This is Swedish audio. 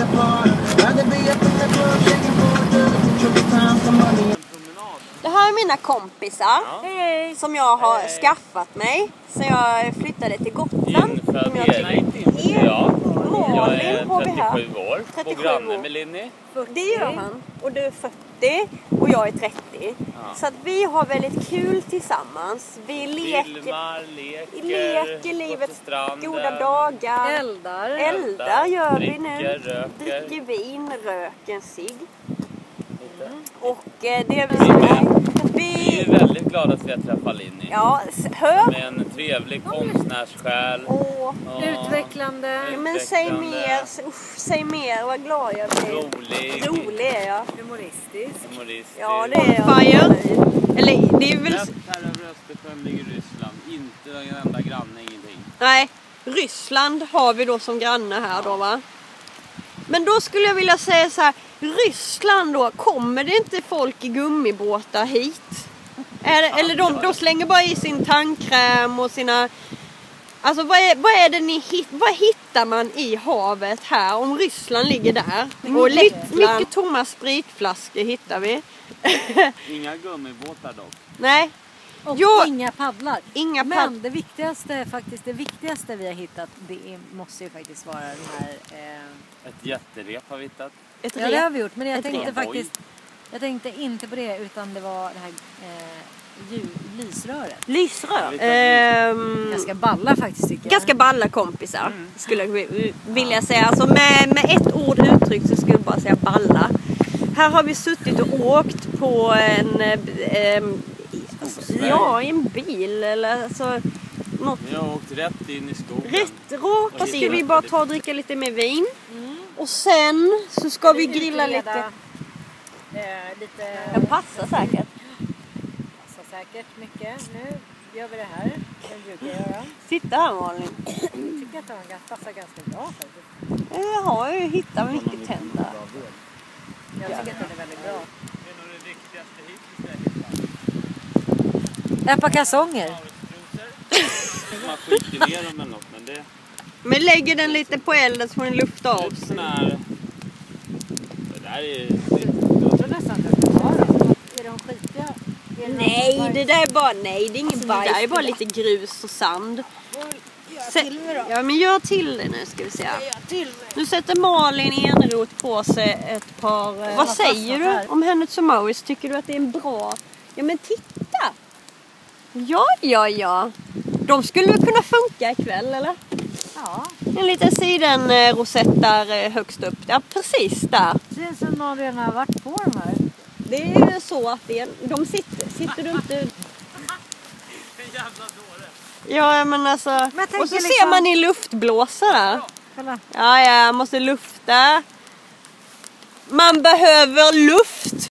Det här är mina kompisar som jag har skaffat mig sen jag flyttade till Gotland. Ja, jag är Malin har vi här. 37 år, 37 och granne år. med Linny. Det gör han. Och du är 40 och jag är 30. Så att vi har väldigt kul tillsammans. Vi leker livets goda dagar. Eldar gör vi nu. Dricker vin, röker en cigg. Och det är vi är väldigt glada att vi har träffat Linny. Ja, hör. Med en trevlig konstnärssjäl. Utvecklande. Men säg mer, vad glad jag blir. Rolig är jag. Humoristisk. Ja, det är jag. Eller det är väl... Här över Östersjön ligger Ryssland. Inte en enda granne, ingenting. Nej, Ryssland har vi då som granne här då, va? Men då skulle jag vilja säga så här, Ryssland då, kommer det inte folk i gummibåtar hit? Eller de slänger bara i sin tandkräm och sina... Alltså vad hittar man i havet här om Ryssland ligger där? Och mycket tomma spritflaskor hittar vi. Inga gummibåtar dock. Nej. Och inga paddlar. Men det viktigaste vi har hittat, det måste ju faktiskt vara den här... Ett jätterep har vi hittat. Ja, det har vi gjort. Men jag tänkte inte på det, utan det var det här lysröret. Lysrör. Ganska balla faktiskt, tycker jag. Ganska balla kompisar, skulle jag vilja säga. Alltså med ett ord uttryck så skulle jag bara säga balla. Här har vi suttit och åkt på i en bil eller så. Vi har åkt rätt in i skogen. Rakt ska vi bara ta och dricka lite mer vin. Och sen så ska vi grilla lite. Det passar säkert. Mycket. Nu gör vi det här. Det brukar jag göra. Titta här, Malin. Jag tycker att den passar ganska bra faktiskt. Jag har ju hittat mycket tänder. Jag tycker att den är väldigt bra. Det är nog det viktigaste hittills. Ett par kalsonger. Man skjuter ner dem eller något, men det... Men lägger den lite på elden så får den lufta av sig. Det där är... Jag tror nästan att det är dem. Är de skitiga? Nej, det där är bara... Nej, det är ingen bajs. Det där är bara lite grus och sand. Ja, men gör till det nu, ska vi se. Nu sätter Malin Eneroth på sig ett par... Vad säger du om Hennes & Mauritz? Tycker du att det är en bra... Ja, men titta! Ja. De skulle kunna funka ikväll, eller? Ja. En liten sidenrosett där högst upp. Ja, precis där. Det känns som någon redan har varit på de här. Det är ju så att de sitter du inte... En jävla dåre. Ja, men alltså... Men och så ser man i luftblåsare. Ja, måste lufta. Man behöver luft.